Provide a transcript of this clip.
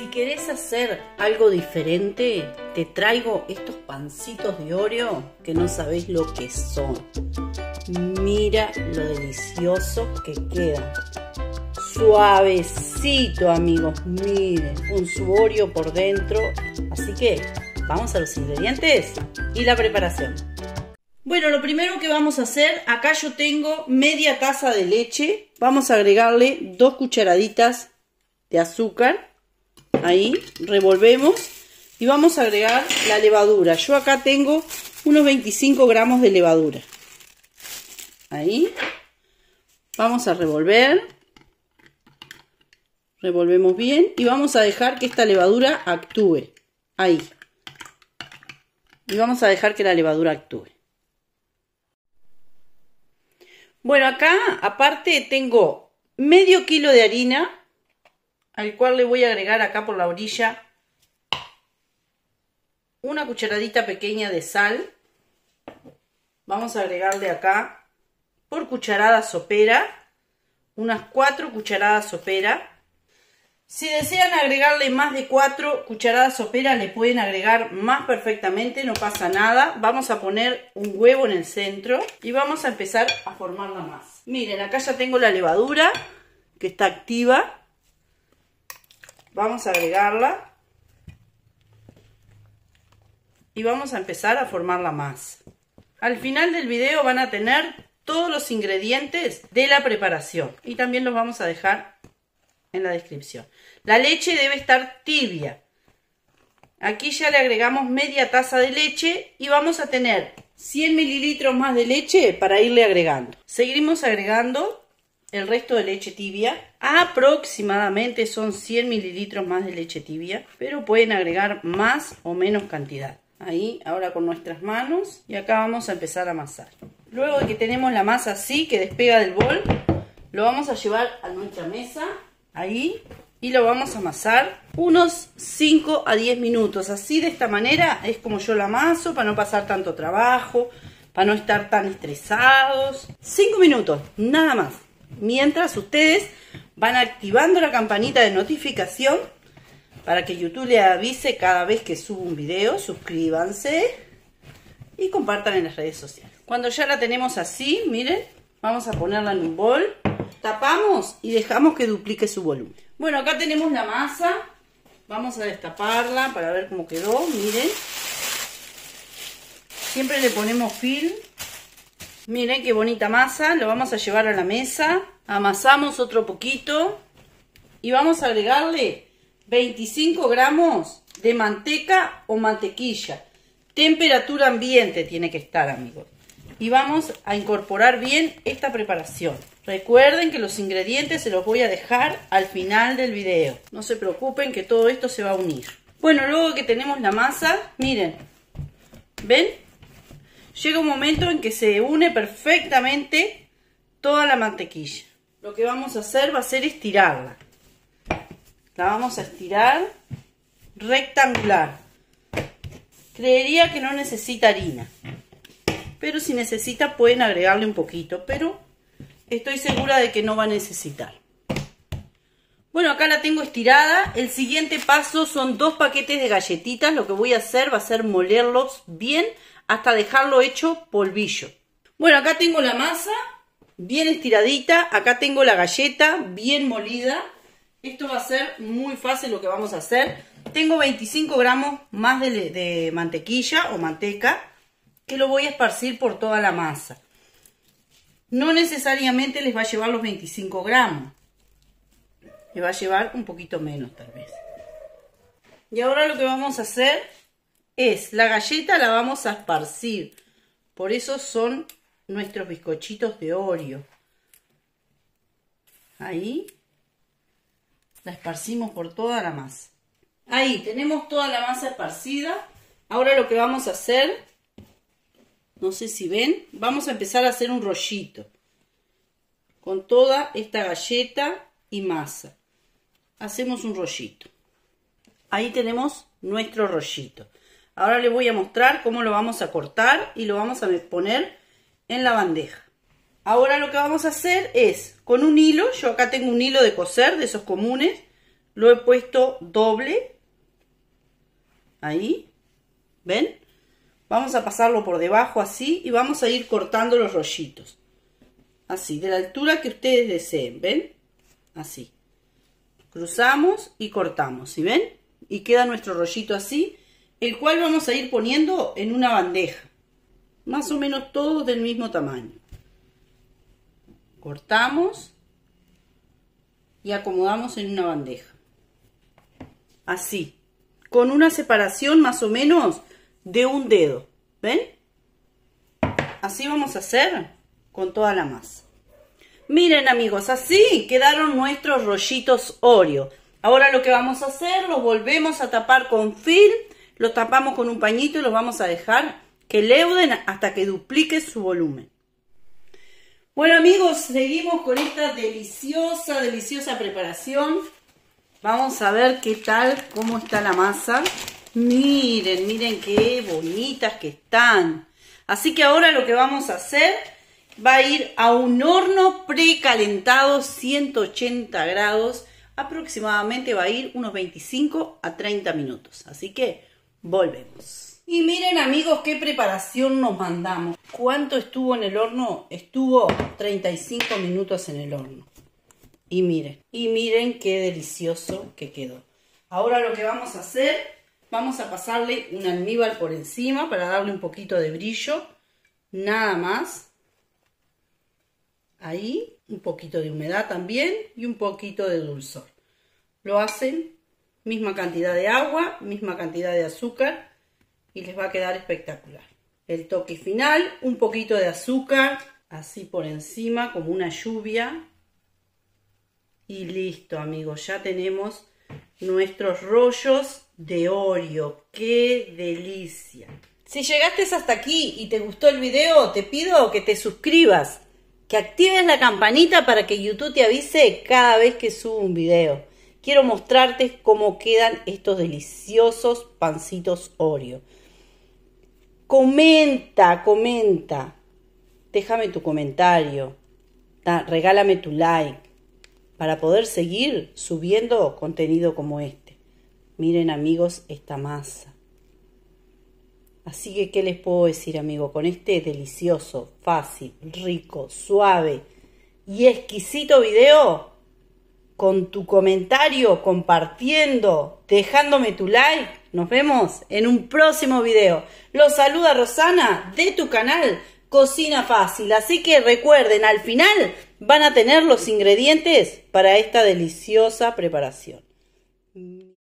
Si querés hacer algo diferente, te traigo estos pancitos de Oreo que no sabés lo que son. Mira lo delicioso que queda. Suavecito, amigos, miren, con su Oreo por dentro. Así que vamos a los ingredientes y la preparación. Bueno, lo primero que vamos a hacer, acá yo tengo media taza de leche. Vamos a agregarle 2 cucharaditas de azúcar. Ahí, revolvemos y vamos a agregar la levadura. Yo acá tengo unos 25 gramos de levadura. Ahí, vamos a revolver. Revolvemos bien y vamos a dejar que esta levadura actúe. Ahí. Y vamos a dejar que la levadura actúe. Bueno, acá aparte tengo medio kilo de harina, al cual le voy a agregar acá por la orilla una cucharadita pequeña de sal. Vamos a agregarle acá por cucharada sopera, unas 4 cucharadas sopera. Si desean agregarle más de 4 cucharadas sopera, le pueden agregar más perfectamente, no pasa nada. Vamos a poner un huevo en el centro y vamos a empezar a formar la masa. Miren, acá ya tengo la levadura que está activa. Vamos a agregarla y vamos a empezar a formar la masa. Al final del video van a tener todos los ingredientes de la preparación y también los vamos a dejar en la descripción. La leche debe estar tibia. Aquí ya le agregamos media taza de leche y vamos a tener 100 mililitros más de leche para irle agregando. Seguimos agregando el resto de leche tibia. Aproximadamente son 100 mililitros más de leche tibia, pero pueden agregar más o menos cantidad. Ahí, ahora con nuestras manos y acá vamos a empezar a amasar. Luego de que tenemos la masa así, que despega del bol, lo vamos a llevar a nuestra mesa. Ahí, y lo vamos a amasar unos 5 a 10 minutos. Así, de esta manera, es como yo la amaso, para no pasar tanto trabajo, para no estar tan estresados. 5 minutos, nada más. Mientras ustedes van activando la campanita de notificación para que YouTube les avise cada vez que subo un video. Suscríbanse y compartan en las redes sociales. Cuando ya la tenemos así, miren, vamos a ponerla en un bol. Tapamos y dejamos que duplique su volumen. Bueno, acá tenemos la masa. Vamos a destaparla para ver cómo quedó. Miren. Siempre le ponemos film. Miren qué bonita masa. Lo vamos a llevar a la mesa. Amasamos otro poquito. Y vamos a agregarle 25 gramos de manteca o mantequilla. Temperatura ambiente tiene que estar, amigos. Y vamos a incorporar bien esta preparación. Recuerden que los ingredientes se los voy a dejar al final del video. No se preocupen que todo esto se va a unir. Bueno, luego que tenemos la masa, miren. ¿Ven? Llega un momento en que se une perfectamente toda la mantequilla. Lo que vamos a hacer va a ser estirarla. La vamos a estirar rectangular. Creería que no necesita harina. Pero si necesita pueden agregarle un poquito. Pero estoy segura de que no va a necesitar. Bueno, acá la tengo estirada. El siguiente paso son 2 paquetes de galletitas. Lo que voy a hacer va a ser molerlos bien hasta dejarlo hecho polvillo. Bueno, acá tengo la masa bien estiradita. Acá tengo la galleta bien molida. Esto va a ser muy fácil lo que vamos a hacer. Tengo 25 gramos más de mantequilla o manteca que lo voy a esparcir por toda la masa. No necesariamente les va a llevar los 25 gramos. Les va a llevar un poquito menos tal vez. Y ahora lo que vamos a hacer es la galleta la vamos a esparcir. Por eso son nuestros bizcochitos de Oreo. Ahí. La esparcimos por toda la masa. Ahí tenemos toda la masa esparcida. Ahora lo que vamos a hacer, no sé si ven, vamos a empezar a hacer un rollito con toda esta galleta y masa. Hacemos un rollito. Ahí tenemos nuestro rollito. Ahora les voy a mostrar cómo lo vamos a cortar y lo vamos a poner en la bandeja. Ahora lo que vamos a hacer es, con un hilo, yo acá tengo un hilo de coser, de esos comunes, lo he puesto doble. Ahí. ¿Ven? Vamos a pasarlo por debajo así y vamos a ir cortando los rollitos. Así, de la altura que ustedes deseen. ¿Ven? Así. Cruzamos y cortamos. ¿Sí ven? Y queda nuestro rollito así, el cual vamos a ir poniendo en una bandeja. Más o menos todos del mismo tamaño. Cortamos y acomodamos en una bandeja. Así, con una separación más o menos de un dedo. ¿Ven? Así vamos a hacer con toda la masa. Miren amigos, así quedaron nuestros rollitos Oreo. Ahora lo que vamos a hacer, los volvemos a tapar con film, los tapamos con un pañito y los vamos a dejar que leuden hasta que duplique su volumen. Bueno amigos, seguimos con esta deliciosa preparación. Vamos a ver qué tal, cómo está la masa. Miren, miren qué bonitas que están. Así que ahora lo que vamos a hacer va a ir a un horno precalentado, 180 grados. Aproximadamente va a ir unos 25 a 30 minutos. Así que volvemos. Y miren amigos qué preparación nos mandamos. ¿Cuánto estuvo en el horno? Estuvo 35 minutos en el horno. Y miren qué delicioso que quedó. Ahora lo que vamos a hacer, vamos a pasarle un almíbar por encima para darle un poquito de brillo. Nada más. Ahí, un poquito de humedad también y un poquito de dulzor. Lo hacen, misma cantidad de agua, misma cantidad de azúcar y les va a quedar espectacular. El toque final, un poquito de azúcar, así por encima como una lluvia. Y listo amigos, ya tenemos nuestros rollos de Oreo. ¡Qué delicia! Si llegaste hasta aquí y te gustó el video, te pido que te suscribas, que actives la campanita para que YouTube te avise cada vez que subo un video. Quiero mostrarte cómo quedan estos deliciosos pancitos Oreo. Comenta. Déjame tu comentario. Regálame tu like para poder seguir subiendo contenido como este. Miren amigos esta masa. Así que, ¿qué les puedo decir, amigo? Con este delicioso, fácil, rico, suave y exquisito video, con tu comentario, compartiendo, dejándome tu like, nos vemos en un próximo video. Los saluda Rosana de tu canal Cocina Fácil. Así que recuerden, al final van a tener los ingredientes para esta deliciosa preparación.